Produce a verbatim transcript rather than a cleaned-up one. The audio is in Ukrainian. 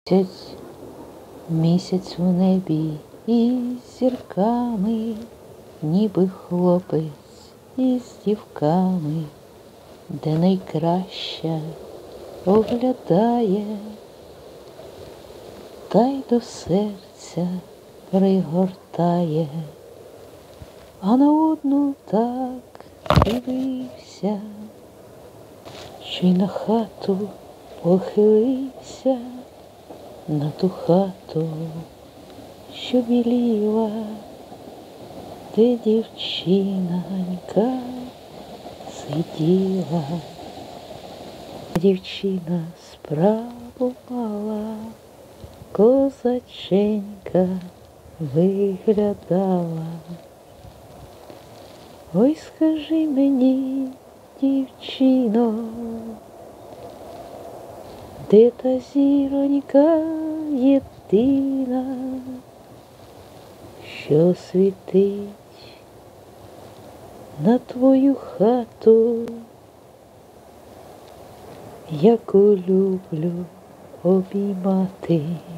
Місяць, місяць у небі із зірками, ніби хлопець із дівками, де найкраща оглядає, та й до серця пригортає, а на одну так дивився, що й на хату похилився, на ту хату, що біліла, де дівчинонька сиділа. Дівчина справу мала, козаченька виглядала. Ой, скажи мені, дівчино, де та зіронька єдина, що світить на твою хату, яку люблю обіймати.